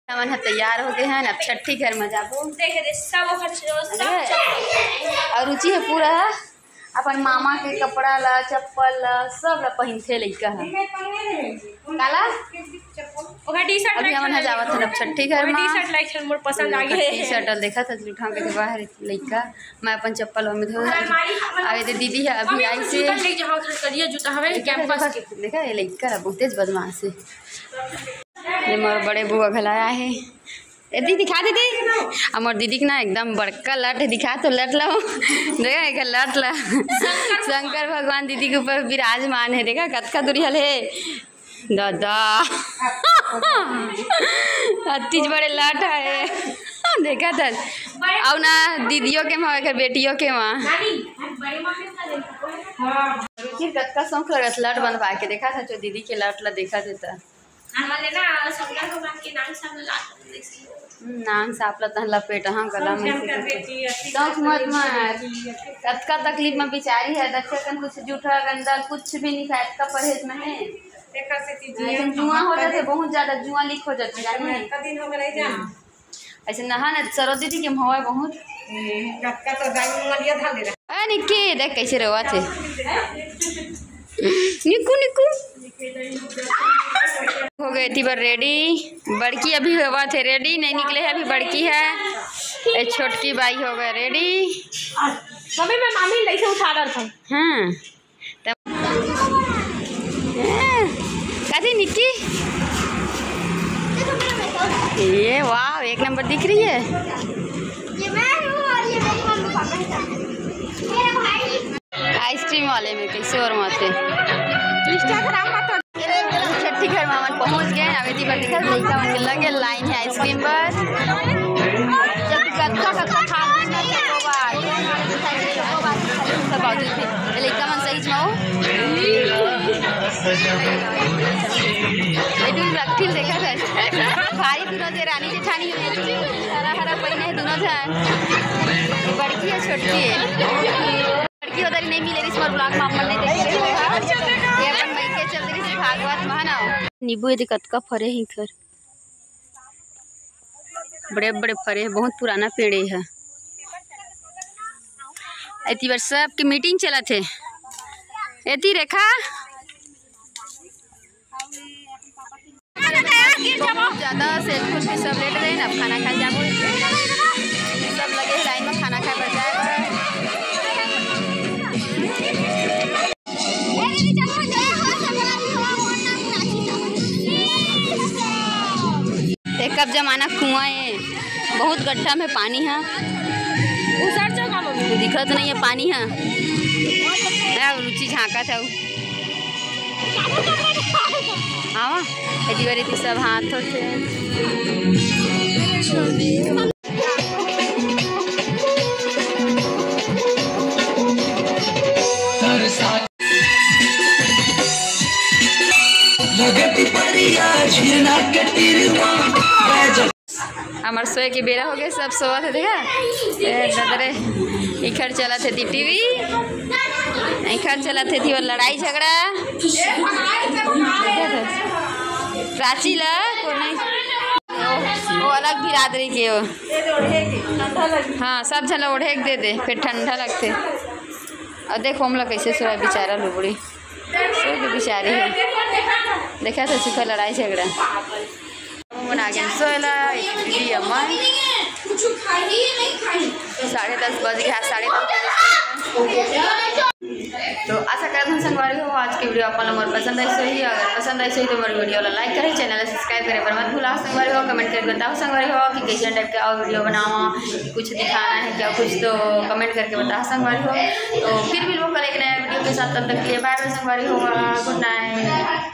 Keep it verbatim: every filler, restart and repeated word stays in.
मन है तैयार हो गए हैं अब छठी घर में जाबो और रुचि है पूरा अपन मामा के कपड़ा ला चप्पल ला सब ला पहनते लइका है काला अभी हमन है जावत है अब छठी घर में टी-शर्ट लाइक मोर पसंद आ गए टी-शर्ट देखा था उठा के बाहर लइका मैं अपन चप्पल में धो आवे दे दीदी है अभी आई से जहां करिए जूता हवे कैंपस के देखा ये लइका बहुत तेज बदमाश है ये मोर बड़े बुआ घलाया है ए दीदी दिखा दीदी हमार दीदी के ना एकदम बड़का लट दिखा तो लट लो देखा एक लट ला शंकर भगवान दीदी के ऊपर विराजमान है देखा कतका दूरी हल है दादा अतीज बड़े लट है देखा था और ना दीदियों के वहाँ बेटियों के वहाँ कतका शौक लगत लट बनवा के देखा था जो दीदी के लट ला देखा देता नांग सापला तहन लपेट हाँ गला में शौक मत मार कतका तकलीफ में बिचारी है दच्चा कन कुछ जूठा गंदा कुछ भी नहीं खाए का परहेज में है जुआ हो जाते बहुत ज्यादा जुआ लीक हो जाती है ऐसे नहा ना सरो दीदी के हवा बहुत निक्की देख कैसे रवा थे निकू निकू हो गए थी बार रेडी बड़की अभी हुआ थे रेडी नहीं निकले है अभी बड़की है ए छोटकी बाई हो गए रेडी मम्मी मैं मामी ले से उठा रहा था हाँ कैसी निक्की ये वाह एक नंबर दिख रही है ये मैं हूं और ये मेरी मम्मी पापा है मेरा भाई आइसक्रीम वाले में कैसे और माथे इंस्टाग्राम पर छठी घर में पहुंच गए अभी ती पर दिखा लइका मन लगे लाइन है आइसक्रीम पर जब कत्ता कत्ता खा लेना चलो बात चलो बात सब बाजू थे लइका मन सही जाओ ये भी रखिल देखा था भाई दोनों दे रानी जेठानी हरा हरा पहिने है दोनों था बड़की है छोटी है लड़की उधर नहीं मिले इस बार ब्लॉग में अपन नहीं देखे ये अपन मई के चल रही भागवत महानाओ नींबू यदि कतका फरे ही थर बड़े बड़े फरे है बहुत पुराना पेड़ है एती बार सब की मीटिंग चला थे एती रेखा बहुत ज्यादा सेल्फी सब लेट रहे अब खाना खा जाबो सब लगे लाइन में खाना खाए पर जाए कब जमाना कुआं है बहुत गड्ढा में पानी है दिखत नहीं है पानी है रुचि झाँका था हाँ यदि बारी सब हाथ होते हमार सोए की बेरा हो गए सब सोआ थे देखा ददरे इखर चला थे टीवी इखर चला थे थी और लड़ाई झगड़ा प्राची ला को नहीं वो अलग बिरादरी के वो हाँ सब झला ओढ़े दे दे फिर ठंडा लगते और देखो हम लोग कैसे सोया बेचारा लुबड़ी सो जो बेचारी है देखा था सुखा लड़ाई झगड़ा बना के सोला साढ़े दस बज गया साढ़े दस तो आशा करते हैं संगवारी हो आज के वीडियो अपन लोग पसंद आई सही अगर पसंद आई सही तो हमारे वीडियो ला लाइक करें चैनल सब्सक्राइब करें पर मत भूला संगवारी हो कमेंट करके बताओ संगवारी हो कि कैसे टाइप का और वीडियो बनावा कुछ दिखाना है क्या कुछ तो कमेंट करके बताओ संगवारी हो तो फिर भी लोग कल एक नया वीडियो के साथ तब तक के लिए बाय बाय संगवारी होगा गुड नाइट।